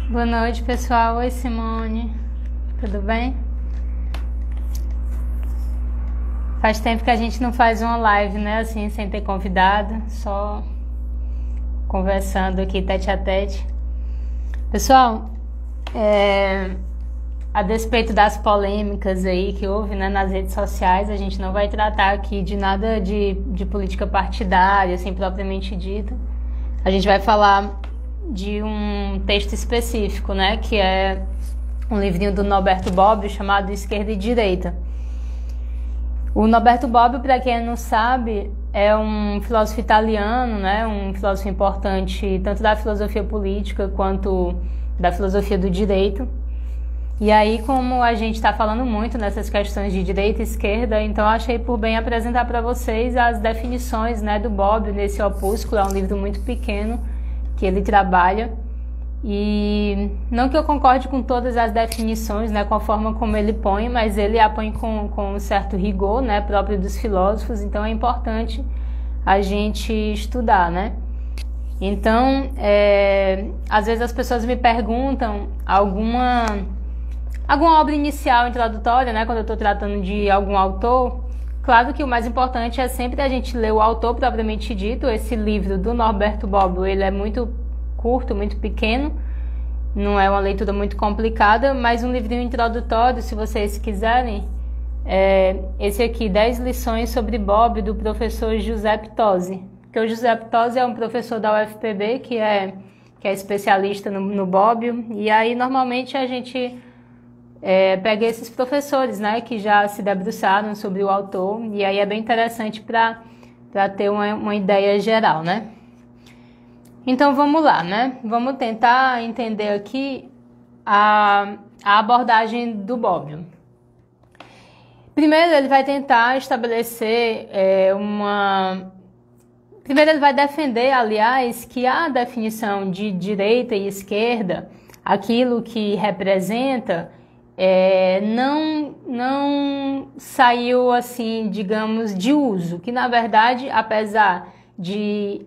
Boa noite, pessoal. Oi, Simone. Tudo bem? Faz tempo que a gente não faz uma live, né? Assim, sem ter convidado, só conversando aqui tete a tete. Pessoal, a despeito das polêmicas aí que houve, né, nas redes sociais, a gente não vai tratar aqui de nada de política partidária, assim, propriamente dita. A gente vai falar de um texto específico, né, que é um livrinho do Norberto Bobbio chamado Esquerda e Direita. O Norberto Bobbio, para quem não sabe, é um filósofo italiano, né, um filósofo importante tanto da filosofia política quanto da filosofia do direito. E aí, como a gente está falando muito nessas questões de direita e esquerda, então eu achei por bem apresentar para vocês as definições, né, do Bobbio nesse opúsculo. É um livro muito pequeno que ele trabalha. E não que eu concorde com todas as definições, né, com a forma como ele põe, mas ele a põe com um certo rigor, né, próprio dos filósofos, então é importante a gente estudar, né? Então, às vezes as pessoas me perguntam alguma obra inicial, introdutória, né, quando eu estou tratando de algum autor. Claro que o mais importante é sempre a gente ler o autor propriamente dito. Esse livro do Norberto Bobbio, ele é muito curto, muito pequeno, não é uma leitura muito complicada, mas um livrinho introdutório, se vocês quiserem, esse aqui, 10 lições sobre Bobbio, do professor Giuseppe Tosi. Porque o Giuseppe Tosi é um professor da UFPB que é especialista no Bobbio, e aí normalmente a gente pega esses professores, né, que já se debruçaram sobre o autor, e aí é bem interessante para ter uma ideia geral, né? Então vamos lá, né? Vamos tentar entender aqui a abordagem do Bobbio. Primeiro ele vai tentar estabelecer Primeiro ele vai defender, aliás, que a definição de direita e esquerda, aquilo que representa, não saiu assim, digamos, de uso, que na verdade, apesar de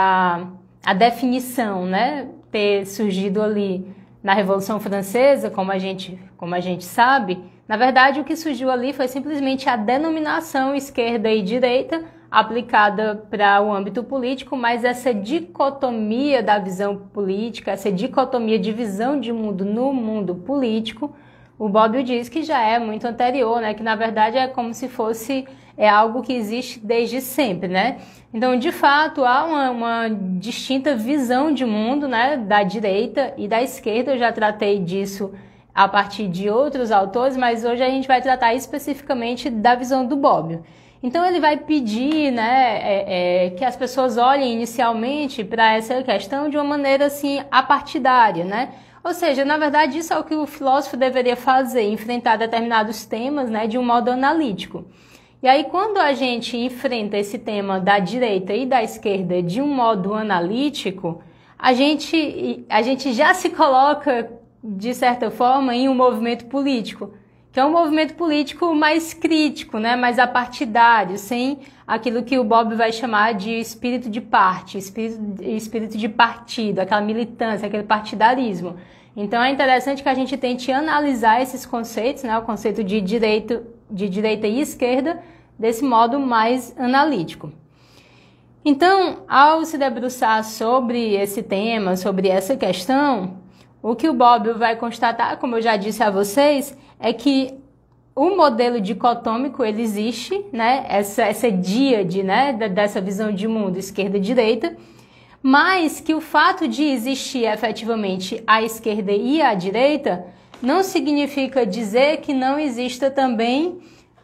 a definição, né, ter surgido ali na Revolução Francesa, como a gente sabe, na verdade o que surgiu ali foi simplesmente a denominação esquerda e direita aplicada para o âmbito político, mas essa dicotomia da visão política, essa dicotomia de visão de mundo no mundo político, o Bobbio diz que já é muito anterior, né? Que na verdade é como se fosse algo que existe desde sempre, né? Então, de fato, há uma distinta visão de mundo, né? Da direita e da esquerda. Eu já tratei disso a partir de outros autores, mas hoje a gente vai tratar especificamente da visão do Bobbio. Então, ele vai pedir, né, que as pessoas olhem inicialmente para essa questão de uma maneira assim apartidária, né? Ou seja, na verdade, isso é o que o filósofo deveria fazer, enfrentar determinados temas, né, de um modo analítico. E aí, quando a gente enfrenta esse tema da direita e da esquerda de um modo analítico, a gente já se coloca, de certa forma, em um movimento político, que é um movimento político mais crítico, né, mais apartidário, sem aquilo que o Bobbio vai chamar de espírito de parte, espírito de partido, aquela militância, aquele partidarismo. Então é interessante que a gente tente analisar esses conceitos, né, o conceito de direita e esquerda, desse modo mais analítico. Então, ao se debruçar sobre esse tema, sobre essa questão, o que o Bobbio vai constatar, como eu já disse a vocês, é que o modelo dicotômico, ele existe, né? Essa díade, né? Dessa visão de mundo esquerda-direita, mas que o fato de existir efetivamente a esquerda e a direita não significa dizer que não exista também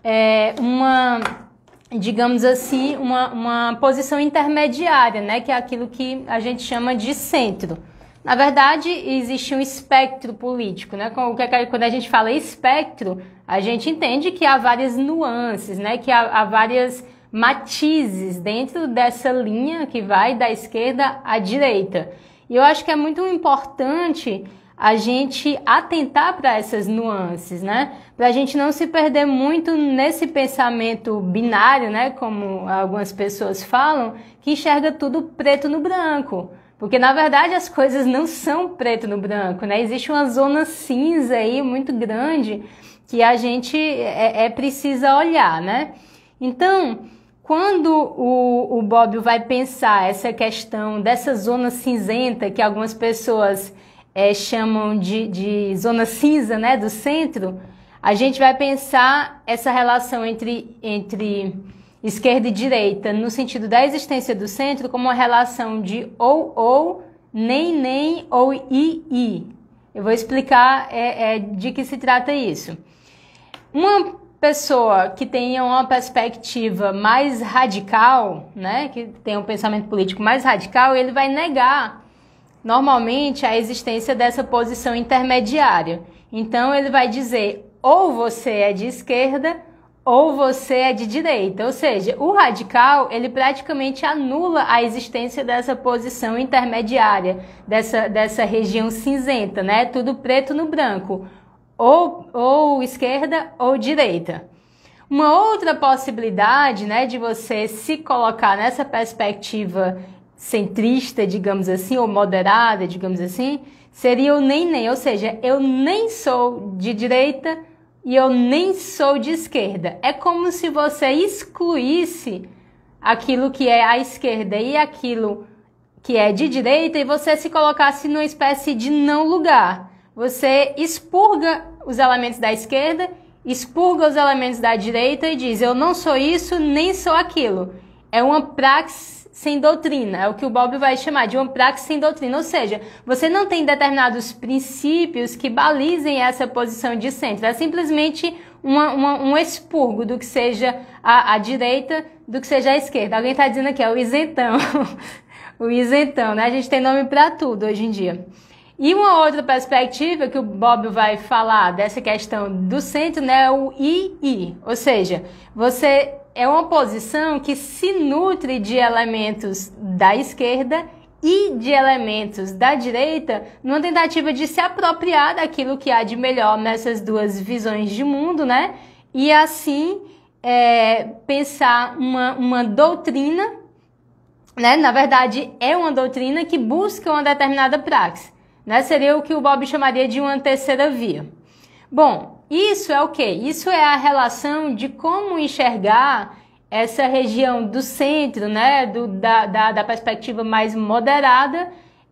digamos assim, uma posição intermediária, né? Que é aquilo que a gente chama de centro. Na verdade, existe um espectro político, né? Quando a gente fala espectro, a gente entende que há várias nuances, né? Que há várias matizes dentro dessa linha que vai da esquerda à direita. E eu acho que é muito importante a gente atentar para essas nuances, né? Para a gente não se perder muito nesse pensamento binário, né? Como algumas pessoas falam, que enxerga tudo preto no branco. Porque, na verdade, as coisas não são preto no branco, né? Existe uma zona cinza aí muito grande que a gente precisa olhar, né? Então, quando o Bobbio vai pensar essa questão dessa zona cinzenta, que algumas pessoas chamam de zona cinza, né, do centro, a gente vai pensar essa relação entre esquerda e direita, no sentido da existência do centro, como uma relação de ou, nem, ou i. Eu vou explicar de que se trata isso. Uma pessoa que tenha uma perspectiva mais radical, né, que tenha um pensamento político mais radical, ele vai negar normalmente a existência dessa posição intermediária. Então ele vai dizer ou você é de esquerda ou você é de direita. Ou seja, o radical, ele praticamente anula a existência dessa posição intermediária, dessa região cinzenta, né? Tudo preto no branco. Ou esquerda ou direita. Uma outra possibilidade, né, de você se colocar nessa perspectiva centrista, digamos assim, ou moderada, digamos assim, seria o nem, ou seja, eu nem sou de direita e eu nem sou de esquerda. É como se você excluísse aquilo que é a esquerda e aquilo que é de direita e você se colocasse numa espécie de não lugar. Você expurga os elementos da esquerda, expurga os elementos da direita e diz, eu não sou isso, nem sou aquilo. É uma praxis sem doutrina, é o que o Bobbio vai chamar de uma praxis sem doutrina. Ou seja, você não tem determinados princípios que balizem essa posição de centro. É simplesmente um expurgo do que seja a direita, do que seja a esquerda. Alguém está dizendo aqui, é o isentão. O isentão, né? A gente tem nome para tudo hoje em dia. E uma outra perspectiva que o Bobbio vai falar dessa questão do centro, né, é o II, ou seja, você é uma posição que se nutre de elementos da esquerda e de elementos da direita, numa tentativa de se apropriar daquilo que há de melhor nessas duas visões de mundo, né, e assim pensar uma doutrina, né, na verdade é uma doutrina que busca uma determinada praxis. Né, seria o que o Bobbio chamaria de uma terceira via. Bom, isso é o quê? Isso é a relação de como enxergar essa região do centro, né, da perspectiva mais moderada,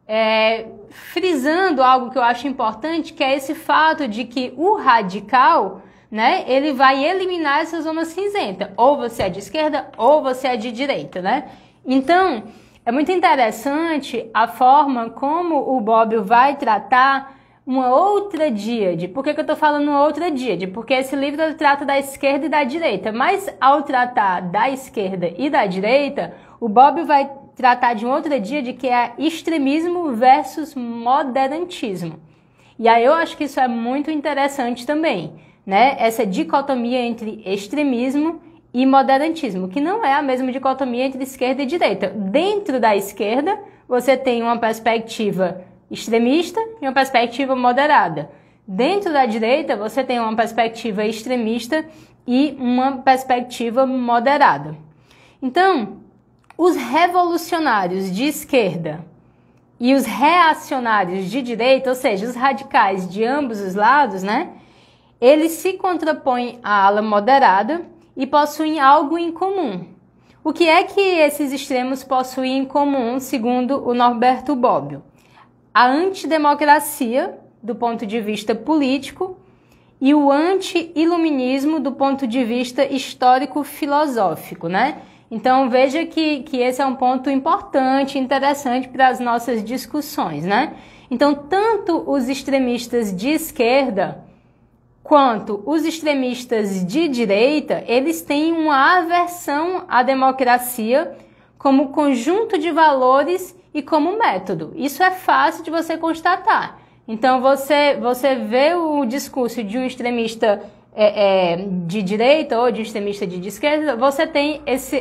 frisando algo que eu acho importante, que é esse fato de que o radical, né, ele vai eliminar essa zona cinzenta. Ou você é de esquerda ou você é de direita, né? Então, é muito interessante a forma como o Bobbio vai tratar uma outra díade. Por que eu estou falando uma outra díade? Porque esse livro trata da esquerda e da direita. Mas ao tratar da esquerda e da direita, o Bobbio vai tratar de uma outra díade que é extremismo versus moderantismo. E aí eu acho que isso é muito interessante também, né? Essa dicotomia entre extremismo e moderantismo, que não é a mesma dicotomia entre esquerda e direita. Dentro da esquerda, você tem uma perspectiva extremista e uma perspectiva moderada. Dentro da direita, você tem uma perspectiva extremista e uma perspectiva moderada. Então, os revolucionários de esquerda e os reacionários de direita, ou seja, os radicais de ambos os lados, né? Eles se contrapõem à ala moderada e possuem algo em comum. O que é que esses extremos possuem em comum, segundo o Norberto Bobbio? A antidemocracia, do ponto de vista político, e o anti-iluminismo, do ponto de vista histórico-filosófico, né? Então, veja que esse é um ponto importante, interessante para as nossas discussões, né? Então, tanto os extremistas de esquerda quanto os extremistas de direita, eles têm uma aversão à democracia como conjunto de valores e como método. Isso é fácil de você constatar. Então, você vê o discurso de um extremista de direita ou de extremista de esquerda, você tem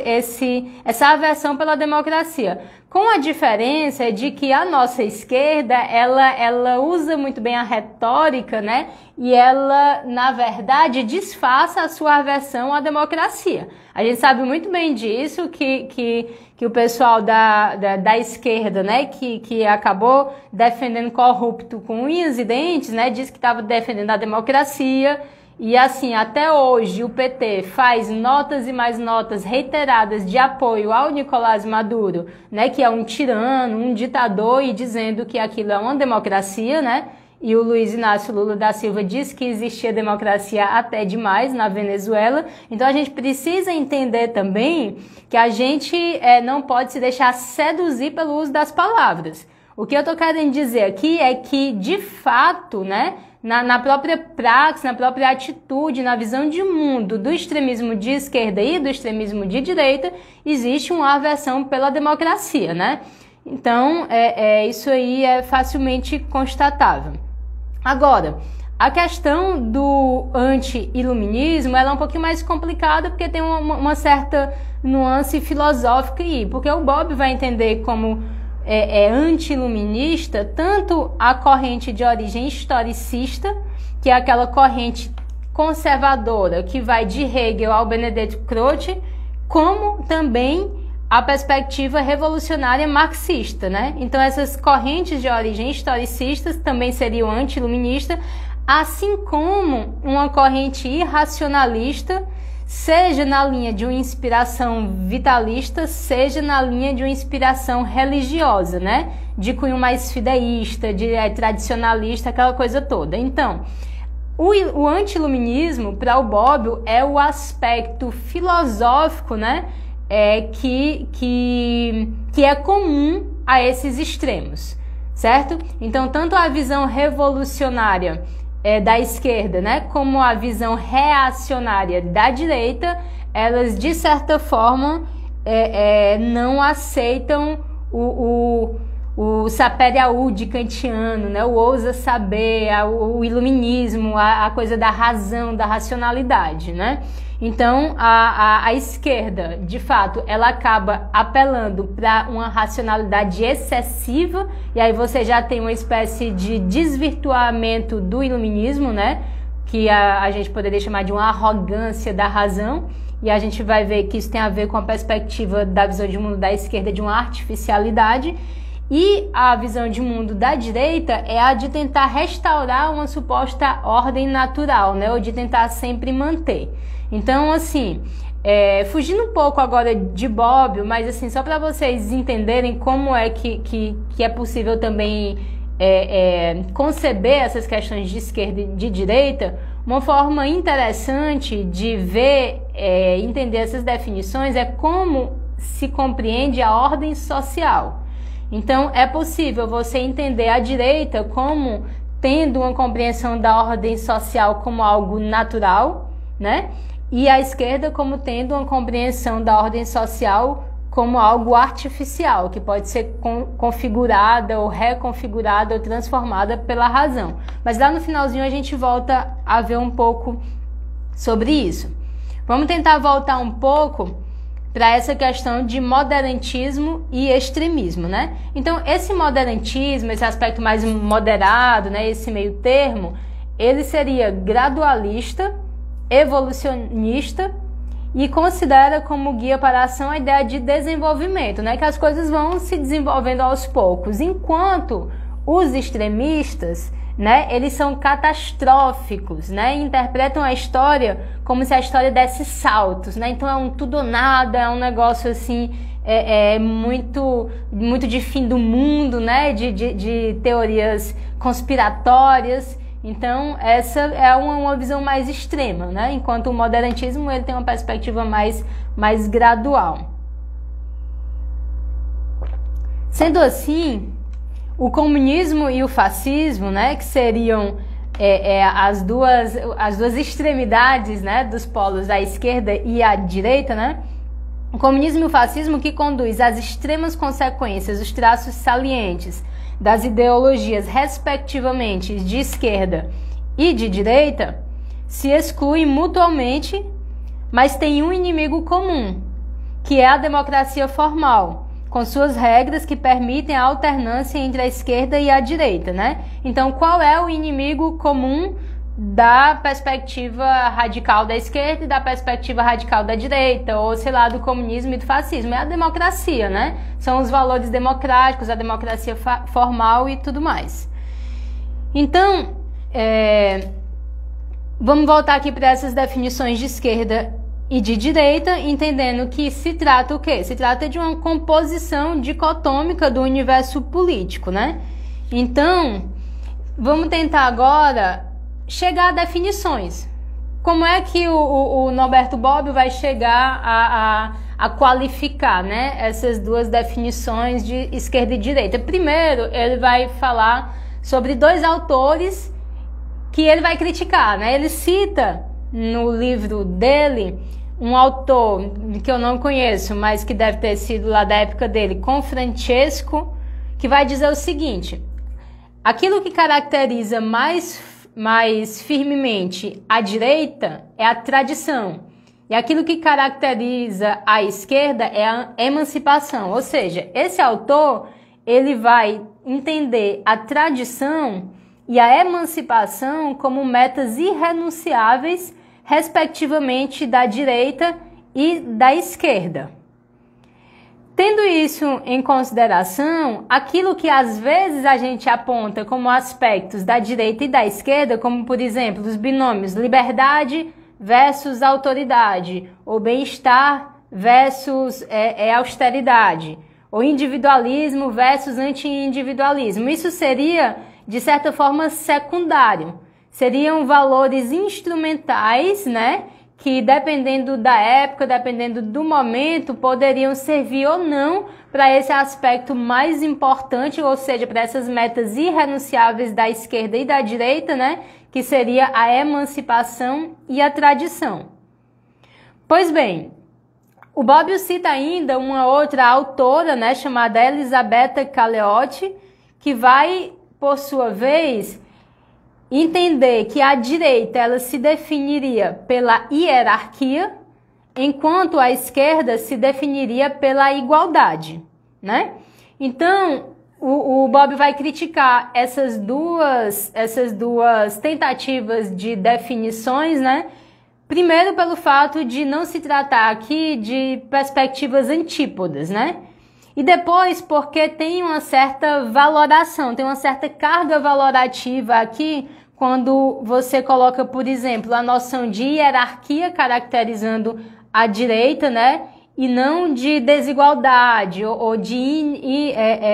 essa aversão pela democracia. Com a diferença de que a nossa esquerda, ela usa muito bem a retórica, né? E ela, na verdade, disfarça a sua aversão à democracia. A gente sabe muito bem disso, que que o pessoal da esquerda, né, que acabou defendendo corrupto com unhas e dentes, né, disse que estava defendendo a democracia. E assim, até hoje o PT faz notas e mais notas reiteradas de apoio ao Nicolás Maduro, né, que é um tirano, um ditador, e dizendo que aquilo é uma democracia, né? E o Luiz Inácio Lula da Silva disse que existia democracia até demais na Venezuela. Então a gente precisa entender também que a gente não pode se deixar seduzir pelo uso das palavras. O que eu estou querendo dizer aqui é que, de fato, né, na própria praxe, na própria atitude, na visão de mundo do extremismo de esquerda e do extremismo de direita, existe uma aversão pela democracia, né? Então, isso aí é facilmente constatável. Agora, a questão do anti-iluminismo ela é um pouquinho mais complicada porque tem uma certa nuance filosófica aí, porque o Bob vai entender como anti-iluminista tanto a corrente de origem historicista, que é aquela corrente conservadora que vai de Hegel ao Benedetto Croce, como também a perspectiva revolucionária marxista, né? Então essas correntes de origem historicistas também seriam anti-iluminista, assim como uma corrente irracionalista, seja na linha de uma inspiração vitalista, seja na linha de uma inspiração religiosa, né? De cunho mais fideísta, de tradicionalista, aquela coisa toda. Então, o anti-iluminismo, para o Bobbio, é o aspecto filosófico, né? Que é comum a esses extremos, certo? Então, tanto a visão revolucionária da esquerda, né, como a visão reacionária da direita, elas, de certa forma, não aceitam o sapere aude kantiano, né, o ousa saber, o iluminismo, a coisa da razão, da racionalidade, né? Então, a esquerda, de fato, ela acaba apelando para uma racionalidade excessiva, e aí você já tem uma espécie de desvirtuamento do iluminismo, né? Que a gente poderia chamar de uma arrogância da razão, e a gente vai ver que isso tem a ver com a perspectiva da visão de mundo da esquerda de uma artificialidade, e a visão de mundo da direita é a de tentar restaurar uma suposta ordem natural, né? Ou de tentar sempre manter. Então, assim, fugindo um pouco agora de Bobbio, mas assim, só para vocês entenderem como é que é possível também conceber essas questões de esquerda e de direita, uma forma interessante de ver, entender essas definições é como se compreende a ordem social. Então, é possível você entender a direita como tendo uma compreensão da ordem social como algo natural, né? E a esquerda como tendo uma compreensão da ordem social como algo artificial, que pode ser configurada ou reconfigurada ou transformada pela razão. Mas lá no finalzinho a gente volta a ver um pouco sobre isso. Vamos tentar voltar um pouco para essa questão de moderantismo e extremismo, né? Então, esse moderantismo, esse aspecto mais moderado, né, esse meio termo, ele seria gradualista, evolucionista e considera como guia para a ação a ideia de desenvolvimento, né? Que as coisas vão se desenvolvendo aos poucos, enquanto os extremistas, né, eles são catastróficos, né? Interpretam a história como se a história desse saltos, né? Então é um tudo ou nada, é um negócio assim, muito de fim do mundo, né? De teorias conspiratórias. Então essa é uma visão mais extrema, né? Enquanto o moderantismo ele tem uma perspectiva mais gradual. Sendo assim, o comunismo e o fascismo, né, que seriam as duas extremidades, né, dos polos da esquerda e a direita, né? O comunismo e o fascismo que conduz às extremas consequências, os traços salientes das ideologias, respectivamente, de esquerda e de direita, se excluem mutuamente, mas têm um inimigo comum, que é a democracia formal, com suas regras que permitem a alternância entre a esquerda e a direita, né? Então, qual é o inimigo comum da perspectiva radical da esquerda e da perspectiva radical da direita, ou sei lá, do comunismo e do fascismo. É a democracia, né? São os valores democráticos, a democracia formal e tudo mais. Então, vamos voltar aqui para essas definições de esquerda e de direita, entendendo que se trata o quê? Se trata de uma composição dicotômica do universo político, né? Então, vamos tentar agora chegar a definições. Como é que o Norberto Bobbio vai chegar a qualificar, né, essas duas definições de esquerda e direita? Primeiro, ele vai falar sobre dois autores que ele vai criticar, né? Ele cita no livro dele um autor que eu não conheço, mas que deve ter sido lá da época dele, Confrancesco, que vai dizer o seguinte: aquilo que caracteriza mais firmemente a direita é a tradição, e aquilo que caracteriza a esquerda é a emancipação. Ou seja, esse autor ele vai entender a tradição e a emancipação como metas irrenunciáveis, respectivamente, da direita e da esquerda. Tendo isso em consideração, aquilo que às vezes a gente aponta como aspectos da direita e da esquerda, como por exemplo os binômios liberdade versus autoridade, ou bem-estar versus austeridade, ou individualismo versus anti-individualismo, isso seria, de certa forma, secundário. Seriam valores instrumentais, né? Que dependendo da época, dependendo do momento, poderiam servir ou não para esse aspecto mais importante, ou seja, para essas metas irrenunciáveis da esquerda e da direita, né? Que seria a emancipação e a tradição. Pois bem, o Bobbio cita ainda uma outra autora, né? Chamada Elisabetta Galeotti, que vai, por sua vez, entender que a direita ela se definiria pela hierarquia, enquanto a esquerda se definiria pela igualdade, né? Então, o Bobbio vai criticar essas duas tentativas de definições, né? Primeiro pelo fato de não se tratar aqui de perspectivas antípodas, né? E depois porque tem uma certa valoração, tem uma certa carga valorativa aqui quando você coloca, por exemplo, a noção de hierarquia caracterizando a direita, né? E não de desigualdade ou de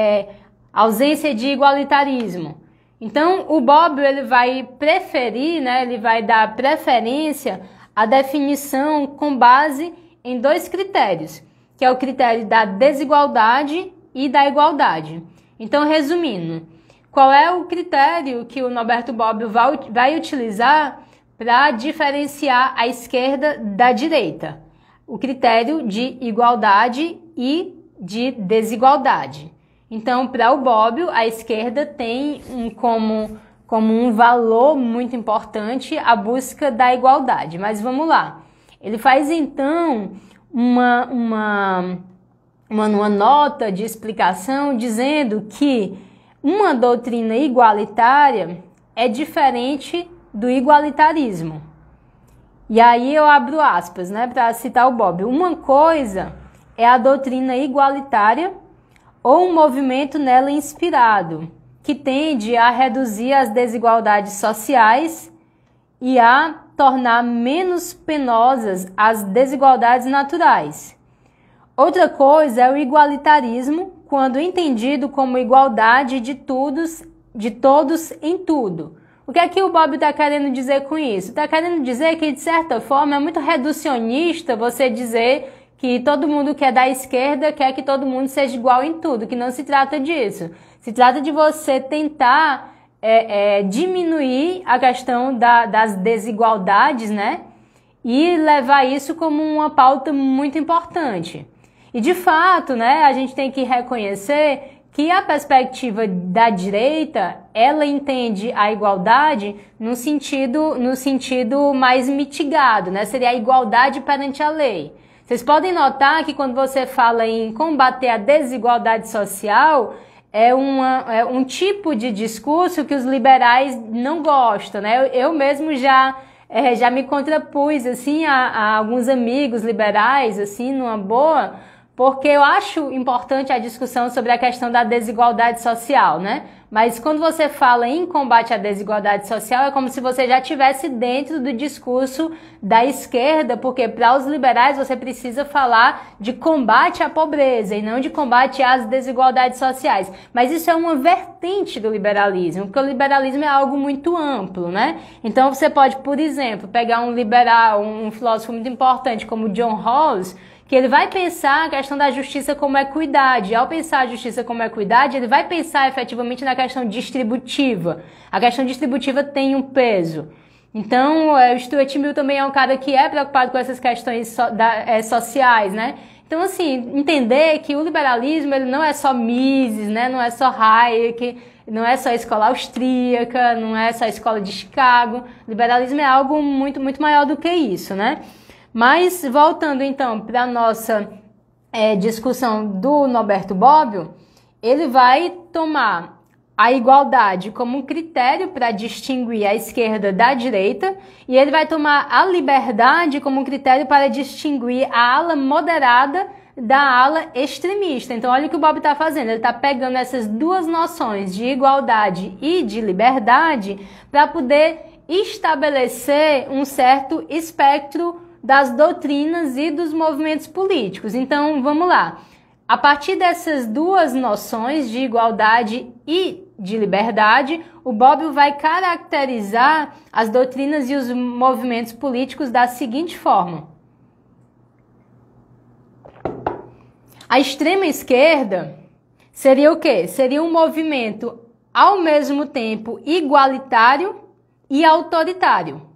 ausência de igualitarismo. Então, o Bobbio ele vai preferir, né? Ele vai dar preferência à definição com base em dois critérios, que é o critério da desigualdade e da igualdade. Então, resumindo, qual é o critério que o Norberto Bobbio vai utilizar para diferenciar a esquerda da direita? O critério de igualdade e de desigualdade. Então, para o Bobbio, a esquerda tem como um valor muito importante a busca da igualdade. Mas vamos lá. Ele faz, então, uma nota de explicação dizendo que uma doutrina igualitária é diferente do igualitarismo. E aí eu abro aspas, né, para citar o Bobbio. Uma coisa é a doutrina igualitária ou um movimento nela inspirado, que tende a reduzir as desigualdades sociais e a tornar menos penosas as desigualdades naturais. Outra coisa é o igualitarismo, quando entendido como igualdade de todos em tudo. O que é que o Bobbio está querendo dizer com isso? Está querendo dizer que, de certa forma, é muito reducionista você dizer que todo mundo que é da esquerda quer que todo mundo seja igual em tudo, que não se trata disso. Se trata de você tentar diminuir a questão das desigualdades, né? E levar isso como uma pauta muito importante. E, de fato, né, a gente tem que reconhecer que a perspectiva da direita, ela entende a igualdade no sentido mais mitigado, né? Seria a igualdade perante a lei. Vocês podem notar que quando você fala em combater a desigualdade social, é um tipo de discurso que os liberais não gostam, né? Eu mesmo já me contrapus, assim, a alguns amigos liberais, assim, numa boa, porque eu acho importante a discussão sobre a questão da desigualdade social, né? Mas quando você fala em combate à desigualdade social, é como se você já estivesse dentro do discurso da esquerda, porque para os liberais você precisa falar de combate à pobreza e não de combate às desigualdades sociais. Mas isso é uma vertente do liberalismo, porque o liberalismo é algo muito amplo, né? Então você pode, por exemplo, pegar um liberal, um filósofo muito importante como John Rawls, que ele vai pensar a questão da justiça como equidade. Ao pensar a justiça como equidade, ele vai pensar efetivamente na questão distributiva. A questão distributiva tem um peso. Então, o Stuart Mill também é um cara que é preocupado com essas questões sociais, né? Então, assim, entender que o liberalismo ele não é só Mises, né? Não é só Hayek, não é só a escola austríaca, não é só a escola de Chicago. O liberalismo é algo muito, muito maior do que isso, né? Mas, voltando então para a nossa discussão do Norberto Bobbio, ele vai tomar a igualdade como um critério para distinguir a esquerda da direita e ele vai tomar a liberdade como um critério para distinguir a ala moderada da ala extremista. Então, olha o que o Bobbio está fazendo. Ele está pegando essas duas noções de igualdade e de liberdade para poder estabelecer um certo espectro das doutrinas e dos movimentos políticos. Então, vamos lá. A partir dessas duas noções de igualdade e de liberdade, o Bobbio vai caracterizar as doutrinas e os movimentos políticos da seguinte forma. A extrema esquerda seria o quê? Seria um movimento ao mesmo tempo igualitário e autoritário,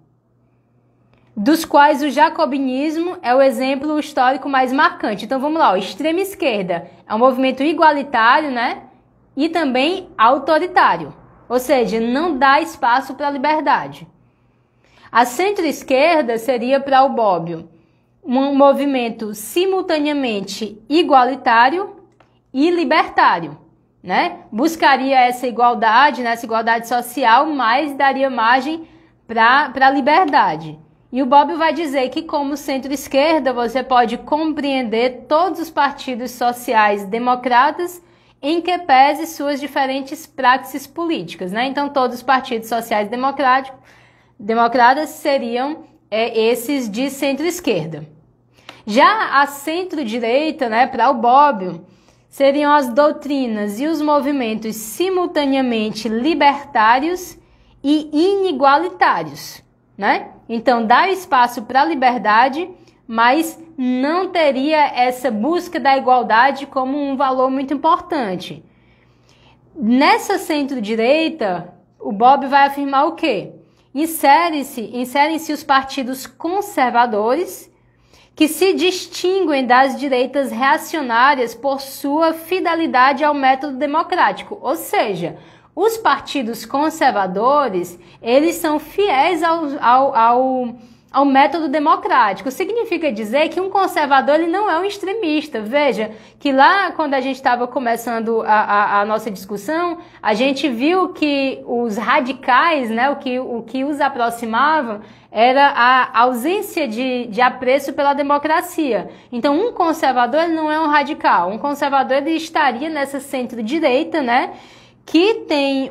dos quais o jacobinismo é o exemplo histórico mais marcante. Então vamos lá, a extrema esquerda é um movimento igualitário, né? E também autoritário, ou seja, não dá espaço para a liberdade. A centro-esquerda seria para o Bobbio um movimento simultaneamente igualitário e libertário, né? Buscaria essa igualdade, né? Essa igualdade social, mas daria margem para a liberdade. E o Bobbio vai dizer que, como centro-esquerda, você pode compreender todos os partidos sociais democratas em que pese suas diferentes praxes políticas, né? Então, todos os partidos sociais democratas seriam esses de centro-esquerda. Já a centro-direita, né, para o Bobbio, seriam as doutrinas e os movimentos simultaneamente libertários e inigualitários, né? Então, dá espaço para a liberdade, mas não teria essa busca da igualdade como um valor muito importante. Nessa centro-direita, o Bobbio vai afirmar o quê? Inserem-se os partidos conservadores, que se distinguem das direitas reacionárias por sua fidelidade ao método democrático, ou seja, os partidos conservadores, eles são fiéis ao método democrático. Significa dizer que um conservador ele não é um extremista. Veja que lá, quando a gente estava começando a nossa discussão, a gente viu que os radicais, né, o que os aproximava era a ausência de apreço pela democracia. Então, um conservador ele não é um radical. Um conservador ele estaria nessa centro-direita, né, que tem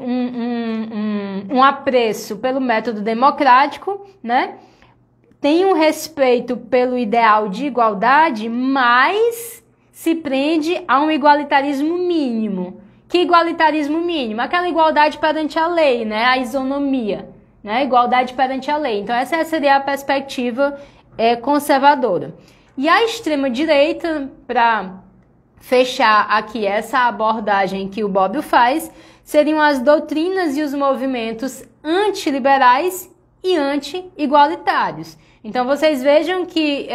um apreço pelo método democrático, né? Tem um respeito pelo ideal de igualdade, mas se prende a um igualitarismo mínimo. Que igualitarismo mínimo? Aquela igualdade perante a lei, né? A isonomia, né? Igualdade perante a lei. Então essa seria a perspectiva conservadora. E a extrema-direita, para fechar aqui essa abordagem que o Bobbio faz, seriam as doutrinas e os movimentos antiliberais e anti-igualitários. Então, vocês vejam que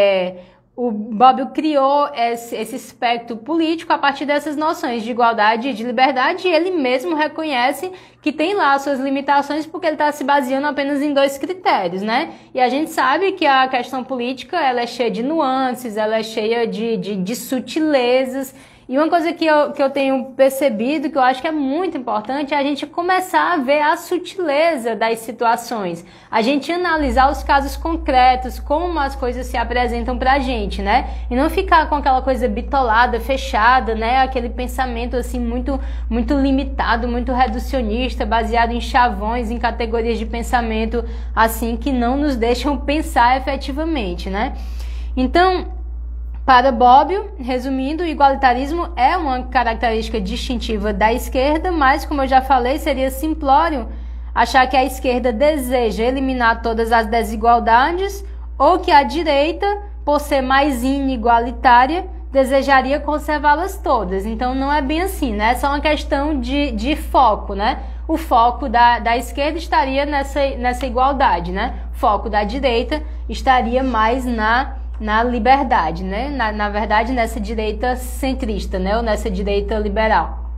o Bobbio criou esse espectro político a partir dessas noções de igualdade e de liberdade, e ele mesmo reconhece que tem lá suas limitações porque ele está se baseando apenas em dois critérios, né? E a gente sabe que a questão política ela é cheia de nuances, ela é cheia de sutilezas, E uma coisa que eu tenho percebido, que eu acho que é muito importante, é a gente começar a ver a sutileza das situações. A gente analisar os casos concretos, como as coisas se apresentam pra gente, né? E não ficar com aquela coisa bitolada, fechada, né? Aquele pensamento, assim, muito limitado, muito reducionista, baseado em chavões, em categorias de pensamento, assim, que não nos deixam pensar efetivamente, né? Então, para Bobbio, resumindo, o igualitarismo é uma característica distintiva da esquerda, mas, como eu já falei, seria simplório achar que a esquerda deseja eliminar todas as desigualdades ou que a direita, por ser mais inigualitária, desejaria conservá-las todas. Então, não é bem assim, né? É só uma questão de foco, né? O foco da esquerda estaria nessa igualdade, né? O foco da direita estaria mais na liberdade, né? Na verdade, nessa direita centrista, né? Ou nessa direita liberal.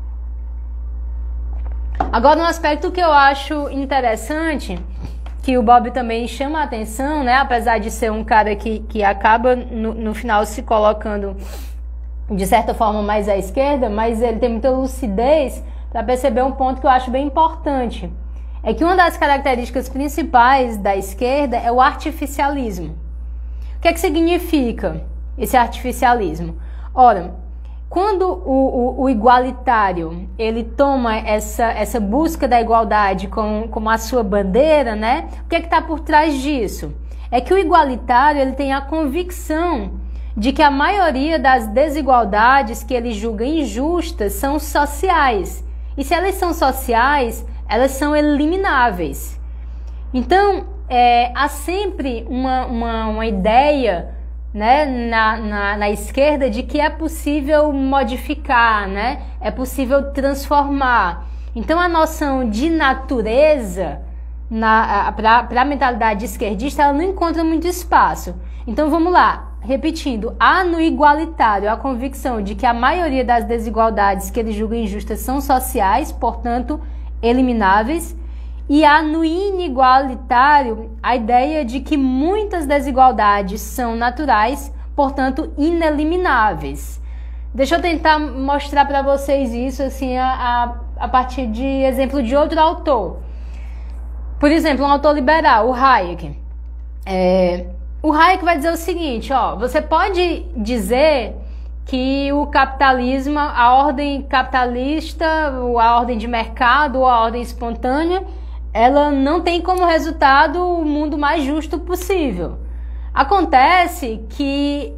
Agora, um aspecto que eu acho interessante, que o Bobbio também chama a atenção, né? Apesar de ser um cara que acaba, no final, se colocando, de certa forma, mais à esquerda, mas ele tem muita lucidez para perceber um ponto que eu acho bem importante. É que uma das características principais da esquerda é o artificialismo. O que é que significa esse artificialismo? Ora, quando o igualitário ele toma essa busca da igualdade como a sua bandeira, né? O que é que está por trás disso? É que o igualitário ele tem a convicção de que a maioria das desigualdades que ele julga injustas são sociais. E se elas são sociais, elas são elimináveis. Então, há sempre uma ideia, né, na esquerda de que é possível modificar, né? É possível transformar. Então, a noção de natureza para a mentalidade esquerdista, ela não encontra muito espaço. Então, vamos lá. Repetindo, há no igualitário a convicção de que a maioria das desigualdades que ele julga injustas são sociais, portanto, elimináveis. E há no inigualitário a ideia de que muitas desigualdades são naturais, portanto, inelimináveis. Deixa eu tentar mostrar para vocês isso assim, a partir de exemplo de outro autor. Por exemplo, um autor liberal, o Hayek. O Hayek vai dizer o seguinte, ó, você pode dizer que o capitalismo, a ordem capitalista, a ordem de mercado ou a ordem espontânea, ela não tem como resultado o mundo mais justo possível. Acontece que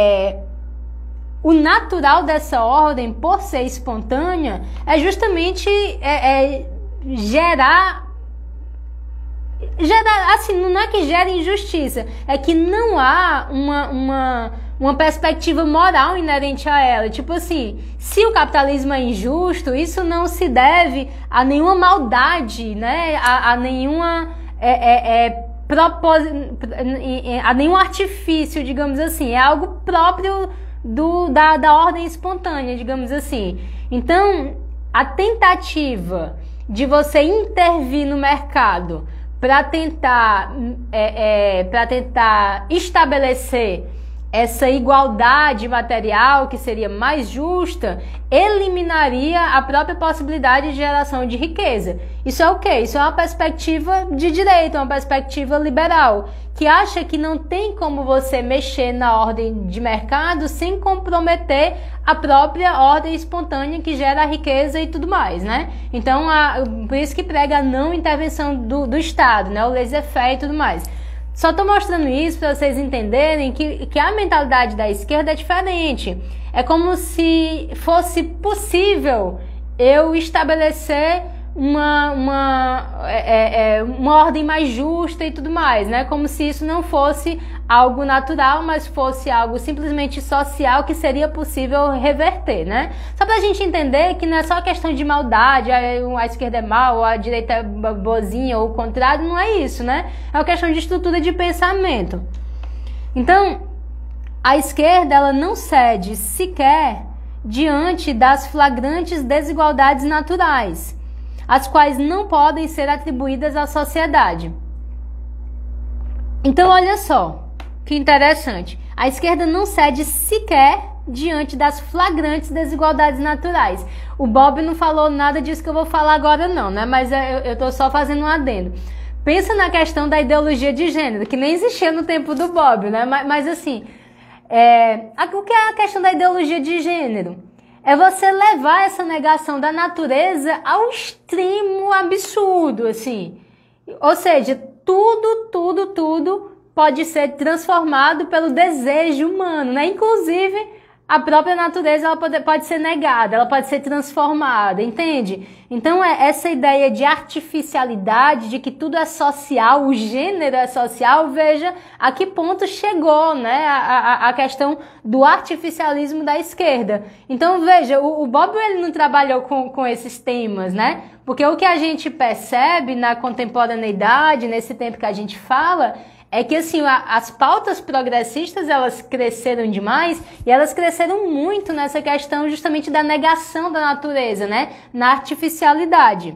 o natural dessa ordem, por ser espontânea, é justamente gerar, assim, não é que gera injustiça, é que não há uma perspectiva moral inerente a ela. Tipo assim, se o capitalismo é injusto, isso não se deve a nenhuma maldade, né? A nenhuma a nenhum artifício, digamos assim. É algo próprio da ordem espontânea, digamos assim. Então, a tentativa de você intervir no mercado para tentar estabelecer essa igualdade material que seria mais justa, eliminaria a própria possibilidade de geração de riqueza. Isso é o quê? Isso é uma perspectiva de direita, uma perspectiva liberal, que acha que não tem como você mexer na ordem de mercado sem comprometer a própria ordem espontânea que gera a riqueza e tudo mais, né? Então, por isso que prega a não intervenção do Estado, né? O laissez-faire e tudo mais. Só estou mostrando isso para vocês entenderem que a mentalidade da esquerda é diferente. É como se fosse possível eu estabelecer uma ordem mais justa e tudo mais, né? Como se isso não fosse algo natural, mas fosse algo simplesmente social que seria possível reverter, né? Só pra gente entender que não é só questão de maldade, a esquerda é mal, a direita é boazinha, ou o contrário, não é isso, né? É uma questão de estrutura de pensamento. Então, a esquerda, ela não cede sequer diante das flagrantes desigualdades naturais, as quais não podem ser atribuídas à sociedade. Então, olha só, que interessante. A esquerda não cede sequer diante das flagrantes desigualdades naturais. O Bob não falou nada disso que eu vou falar agora não, né? Mas eu tô só fazendo um adendo. Pensa na questão da ideologia de gênero, que nem existia no tempo do Bob, né? Mas assim, o que é a questão da ideologia de gênero? É você levar essa negação da natureza ao extremo absurdo, assim. Ou seja, tudo pode ser transformado pelo desejo humano, né? Inclusive, a própria natureza ela pode ser negada, ela pode ser transformada, entende? Então, essa ideia de artificialidade, de que tudo é social, o gênero é social, veja a que ponto chegou, né, a questão do artificialismo da esquerda. Então, veja, o Bob ele não trabalhou com esses temas, né? Porque o que a gente percebe na contemporaneidade, nesse tempo que a gente fala, é que assim, as pautas progressistas elas cresceram demais e elas cresceram muito nessa questão justamente da negação da natureza, né? Na artificialidade.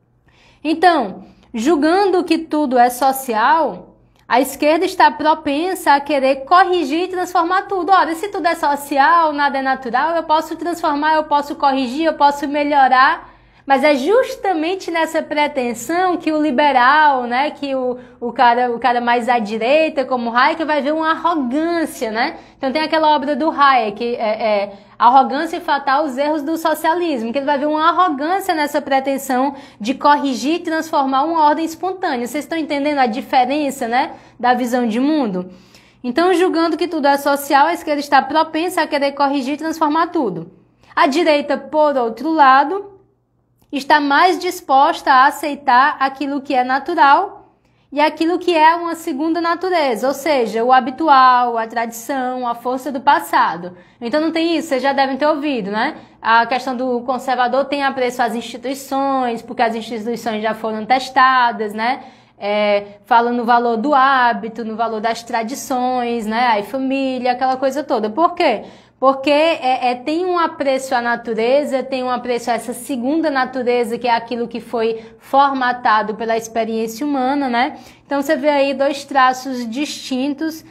Então, julgando que tudo é social, a esquerda está propensa a querer corrigir e transformar tudo. Ora, se tudo é social, nada é natural, eu posso transformar, eu posso corrigir, eu posso melhorar. Mas é justamente nessa pretensão que o liberal, né, que o cara mais à direita, como Hayek, vai ver uma arrogância, né? Então tem aquela obra do Hayek, Arrogância Fatal, os Erros do Socialismo, que ele vai ver uma arrogância nessa pretensão de corrigir e transformar uma ordem espontânea. Vocês estão entendendo a diferença, né, da visão de mundo? Então, julgando que tudo é social, a esquerda está propensa a querer corrigir e transformar tudo. A direita, por outro lado, está mais disposta a aceitar aquilo que é natural e aquilo que é uma segunda natureza, ou seja, o habitual, a tradição, a força do passado. Então não tem isso, vocês já devem ter ouvido, né? A questão do conservador tem apreço às instituições, porque as instituições já foram testadas, né? Fala no valor do hábito, no valor das tradições, né? Aí família, aquela coisa toda. Por quê? Porque tem um apreço à natureza, tem um apreço a essa segunda natureza, que é aquilo que foi formatado pela experiência humana, né? Então você vê aí dois traços distintos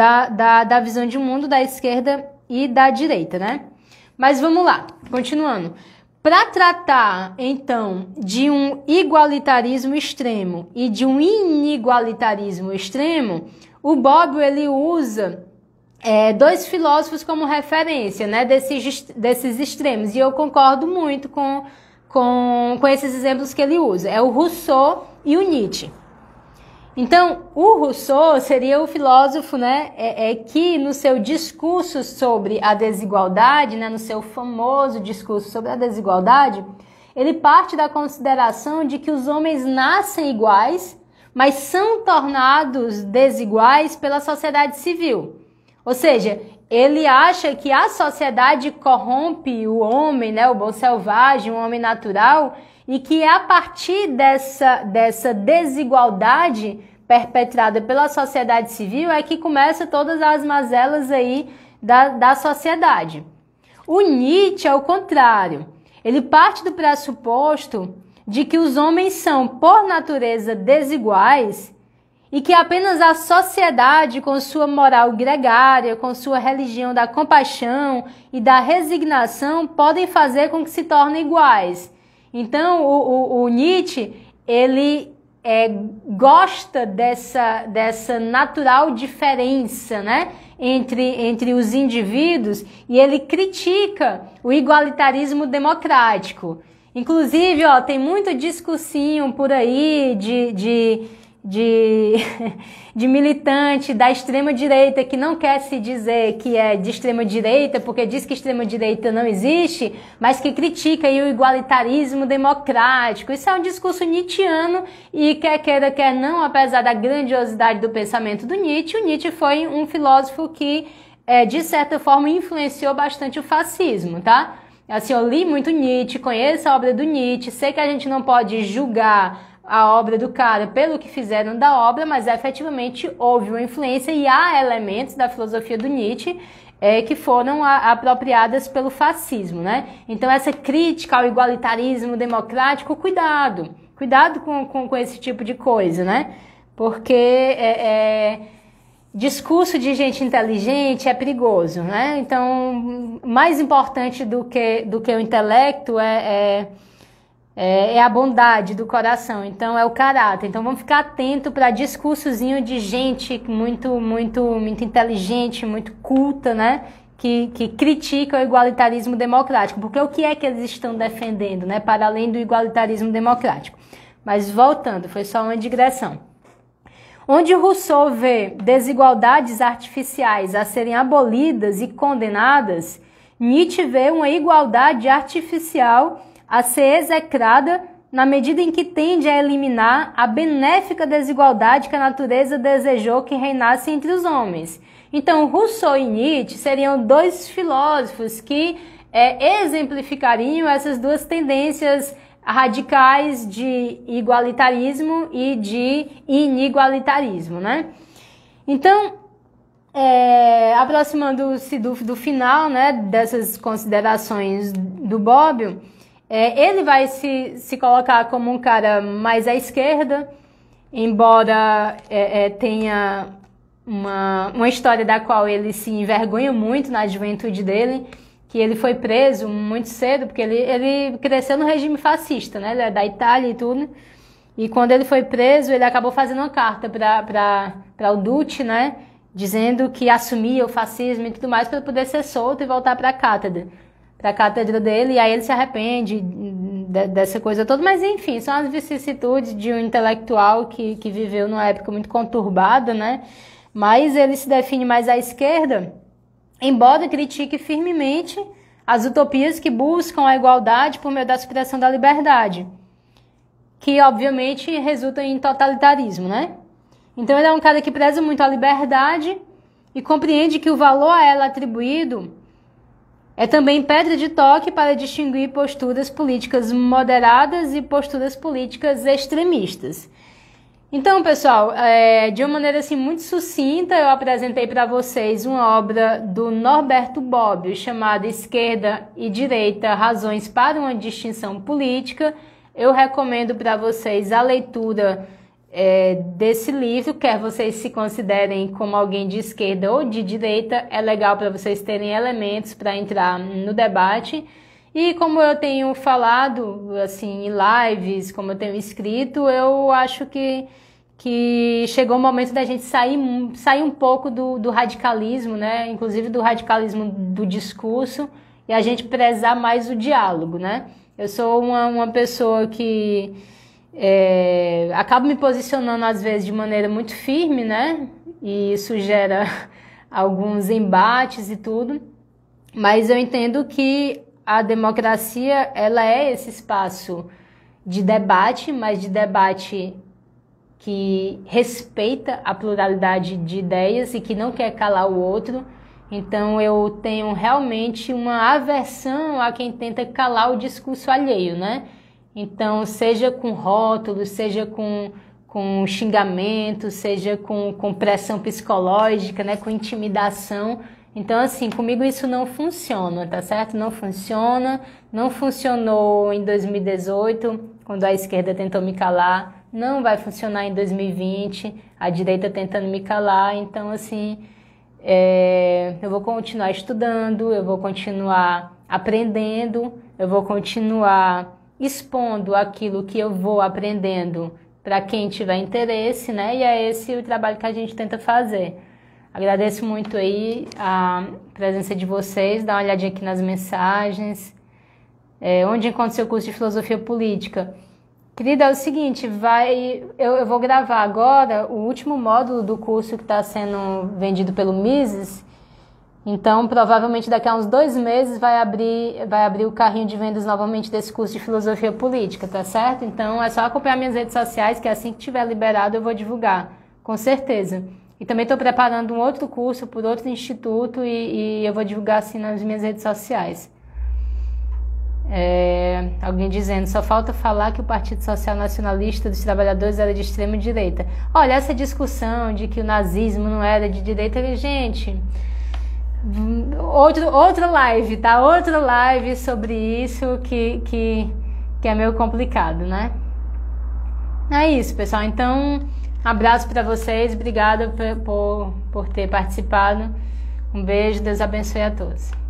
da visão de mundo da esquerda e da direita, né? Mas vamos lá, continuando. Para tratar, então, de um igualitarismo extremo e de um inigualitarismo extremo, o Bob ele usa dois filósofos como referência, né, desses extremos, e eu concordo muito com esses exemplos que ele usa. É o Rousseau e o Nietzsche. Então, o Rousseau seria o filósofo, né, que no seu discurso sobre a desigualdade, né, no seu famoso discurso sobre a desigualdade, ele parte da consideração de que os homens nascem iguais, mas são tornados desiguais pela sociedade civil. Ou seja, ele acha que a sociedade corrompe o homem, né, o bom selvagem, o homem natural, e que a partir dessa desigualdade perpetrada pela sociedade civil é que começam todas as mazelas aí da sociedade. O Nietzsche é o contrário. Ele parte do pressuposto de que os homens são, por natureza, desiguais, e que apenas a sociedade, com sua moral gregária, com sua religião da compaixão e da resignação, podem fazer com que se tornem iguais. Então, o Nietzsche, ele gosta dessa natural diferença, né, entre os indivíduos, e ele critica o igualitarismo democrático. Inclusive, tem muito discursinho por aí de militante da extrema-direita que não quer se dizer que é de extrema-direita, porque diz que extrema-direita não existe, mas que critica aí o igualitarismo democrático. Isso é um discurso nietzschiano e quer queira, quer não, apesar da grandiosidade do pensamento do Nietzsche, o Nietzsche foi um filósofo que, de certa forma, influenciou bastante o fascismo, tá? Assim, eu li muito Nietzsche, conheço a obra do Nietzsche, sei que a gente não pode julgar a obra do cara pelo que fizeram da obra, mas efetivamente houve uma influência e há elementos da filosofia do Nietzsche que foram apropriadas pelo fascismo, né? Então essa crítica ao igualitarismo democrático, cuidado com esse tipo de coisa, né? Porque discurso de gente inteligente é perigoso, né? Então, mais importante do que o intelecto é a bondade do coração, então é o caráter. Então vamos ficar atento para discursozinho de gente muito inteligente, muito culta, né? Que critica o igualitarismo democrático, porque o que é que eles estão defendendo, né? Para além do igualitarismo democrático. Mas voltando, foi só uma digressão. Onde Rousseau vê desigualdades artificiais a serem abolidas e condenadas, Nietzsche vê uma igualdade artificial a ser execrada na medida em que tende a eliminar a benéfica desigualdade que a natureza desejou que reinasse entre os homens. Então, Rousseau e Nietzsche seriam dois filósofos que exemplificariam essas duas tendências radicais de igualitarismo e de inigualitarismo, né? Então, aproximando-se do final, né, dessas considerações do Bobbio, ele vai se colocar como um cara mais à esquerda, embora tenha uma história da qual ele se envergonha muito na juventude dele, que ele foi preso muito cedo, porque ele cresceu no regime fascista, né? Ele é da Itália e tudo. E quando ele foi preso, ele acabou fazendo uma carta para o Duce, né? Dizendo que assumia o fascismo e tudo mais para poder ser solto e voltar para a cátedra dele. E aí ele se arrepende dessa coisa toda. Mas enfim, são as vicissitudes de um intelectual que viveu numa época muito conturbada, né? Mas ele se define mais à esquerda, embora critique firmemente as utopias que buscam a igualdade por meio da supressão da liberdade, que obviamente resulta em totalitarismo, né? Então ele é um cara que preza muito a liberdade e compreende que o valor a ela atribuído é também pedra de toque para distinguir posturas políticas moderadas e posturas políticas extremistas. Então, pessoal, de uma maneira assim muito sucinta, eu apresentei para vocês uma obra do Norberto Bobbio chamada Esquerda e Direita, Razões para uma Distinção Política. Eu recomendo para vocês a leitura desse livro, quer vocês se considerem como alguém de esquerda ou de direita, é legal para vocês terem elementos para entrar no debate. E como eu tenho falado assim em lives, como eu tenho escrito, eu acho que chegou o momento da gente sair um pouco do radicalismo, né? Inclusive do radicalismo do discurso, e a gente prezar mais o diálogo, né? Eu sou uma pessoa que acabo me posicionando às vezes de maneira muito firme, né? E isso gera alguns embates e tudo, mas eu entendo que a democracia, ela é esse espaço de debate, mas de debate que respeita a pluralidade de ideias e que não quer calar o outro. Então eu tenho realmente uma aversão a quem tenta calar o discurso alheio, né? Então, seja com rótulos, seja com xingamento, seja com pressão psicológica, né? Com intimidação. Então, assim, comigo isso não funciona, tá certo? Não funciona, não funcionou em 2018, quando a esquerda tentou me calar, não vai funcionar em 2020, a direita tentando me calar. Então, assim, eu vou continuar estudando, eu vou continuar aprendendo, eu vou continuar expondo aquilo que eu vou aprendendo para quem tiver interesse, né? E é esse o trabalho que a gente tenta fazer. Agradeço muito aí a presença de vocês, dá uma olhadinha aqui nas mensagens. Onde encontra seu curso de filosofia política? Querida, é o seguinte, eu vou gravar agora o último módulo do curso que está sendo vendido pelo Mises. Então, provavelmente daqui a uns 2 meses vai abrir o carrinho de vendas novamente desse curso de filosofia política, tá certo? Então, é só acompanhar minhas redes sociais, que assim que tiver liberado eu vou divulgar, com certeza. E também estou preparando um outro curso por outro instituto e eu vou divulgar assim nas minhas redes sociais. Alguém dizendo, só falta falar que o Partido Social Nacionalista dos Trabalhadores era de extrema direita. Olha, essa discussão de que o nazismo não era de direita, gente, outra live, tá? Outra live sobre isso que é meio complicado, né? É isso, pessoal. Então, Abraço para vocês, obrigada por ter participado. Um beijo, Deus abençoe a todos.